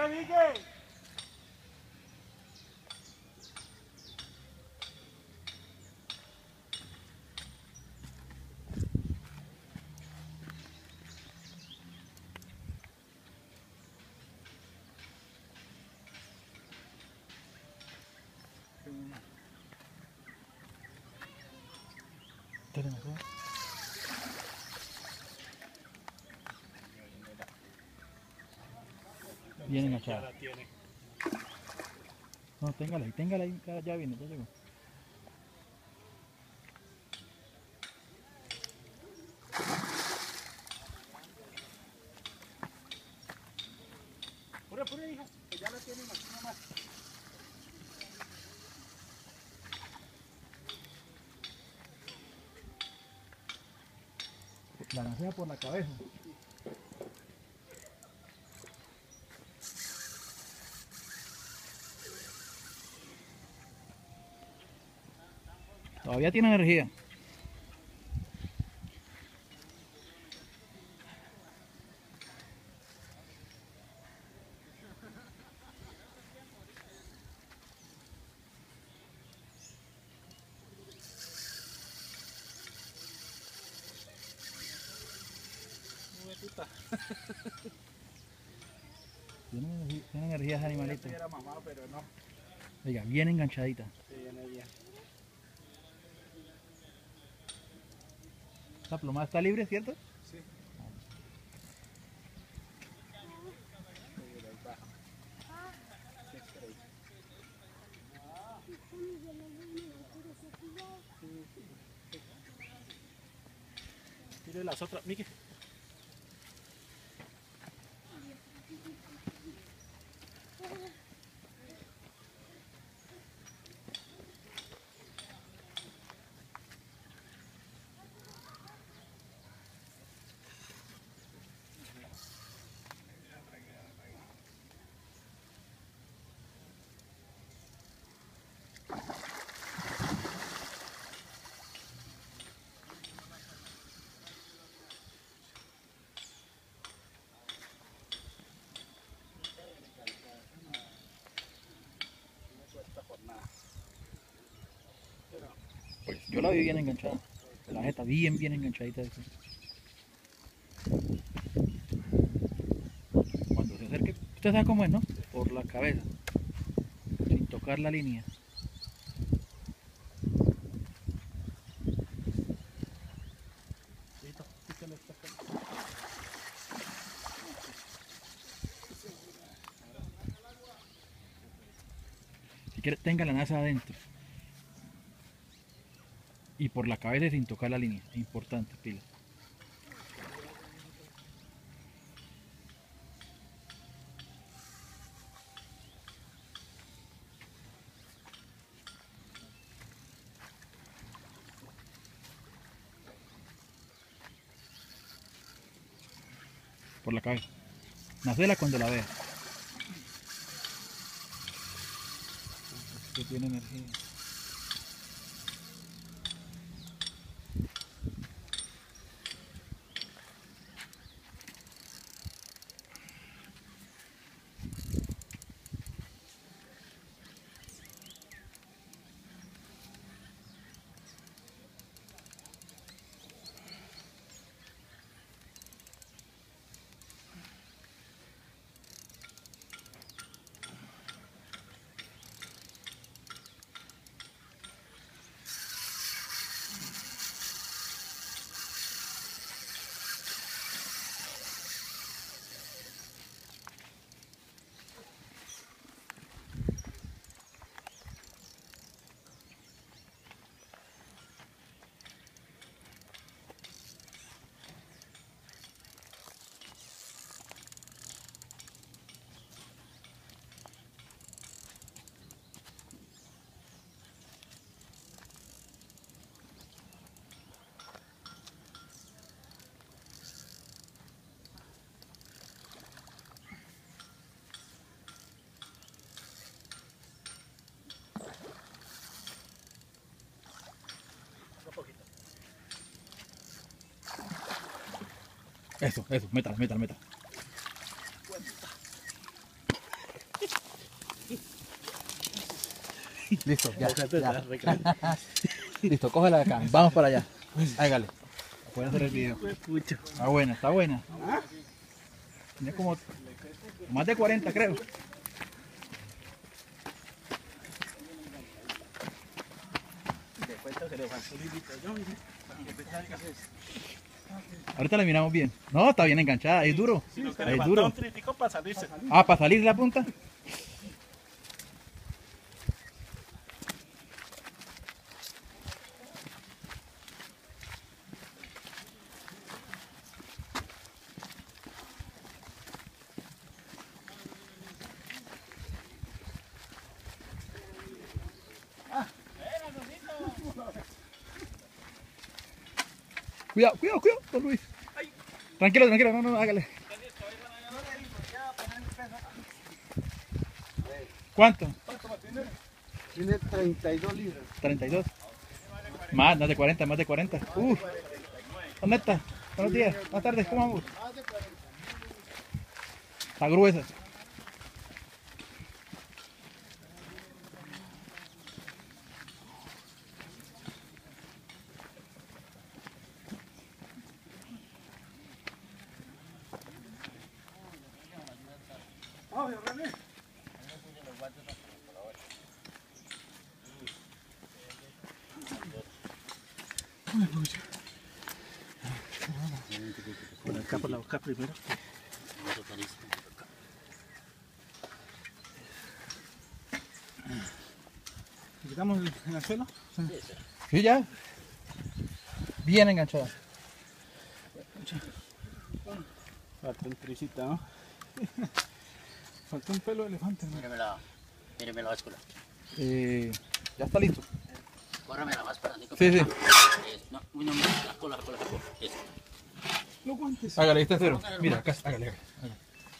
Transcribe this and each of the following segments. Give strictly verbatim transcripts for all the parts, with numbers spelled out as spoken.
Vique! Bien enganchada. No, téngala ahí, téngala ahí, ya, ya viene, ya llegó. Pura, pura, hija, que ya la tienen aquí nomás. La lancea por la cabeza. Todavía tiene energía. Tiene energía, tiene energía ese animalito. Era mamá, pero no. Oiga, bien enganchadita. Sí, viene bien. Esta plomada está libre, ¿cierto? Sí. Mire las otras, Miki. Pues yo la vi bien enganchada. La jeta bien, bien enganchadita. Cuando se acerque, usted sabe cómo es, ¿no? Por la cabeza, sin tocar la línea. Si quiere, tenga la nasa adentro. Y por la cabeza sin tocar la línea. Importante, pila. Por la cabeza. Nacela cuando la vea. Que tiene energía. Eso, eso, métala, métala, métala. Listo, ya, Fíjate, ya. ya, recrea. Listo, cógela de acá. Vamos para allá. Hágale. Pueden hacer el video. Pucho. Está buena, está buena. Tiene como más de cuarenta, creo. Ahorita la miramos bien. No, está bien enganchada, es duro. Sí, lo que Es le falta duro. un trítico para salirse. Ah, para salir la punta. Cuidado, cuidado, cuidado, don Luis. Tranquilo, tranquilo, no, no, no, hágale. ¿Cuánto? Tiene treinta y dos libras. treinta y dos. Más, más de cuarenta, más de cuarenta. Uh, ¿dónde está? Buenos días, buenas tardes, ¿cómo vamos? Está gruesa. Por acá, por la boca primero. ¿Quitamos el, el anzuelo? Sí, ya. Bien enganchada. Falta un tricita, ¿no? Falta un pelo de elefante, ¿no? Mírame la, mírame la báscula. Eh, ya está listo. Córrame la báscula. Nico. Sí, sí. Es- No, uy, no, mira, la cola, la cola, la cola. Eso. Los guantes. Hágale, ahí está cero. Mira, acá, hágale, hágale.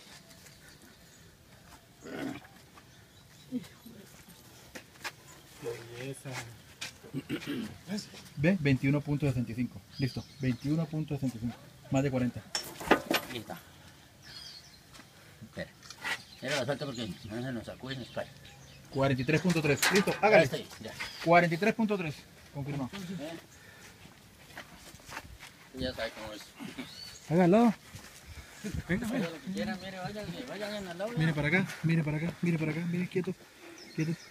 Belleza. Ve, veintiuno punto sesenta y cinco. Listo, veintiuno punto sesenta y cinco. Más de cuarenta. Ahí está. Espera. Mira la suelta porque si no se nos sacude y nos cae. cuarenta y tres punto tres. Listo, Ahí hágale. está ahí, ya. cuarenta y tres punto tres. Confirmado. Ya sabe cómo es. Hágalo. Venga, Haga venga. lo que quieran, mire, vayan, vayan al lado. Mire para acá, mire para acá, mire para acá, mire quieto. Quieto.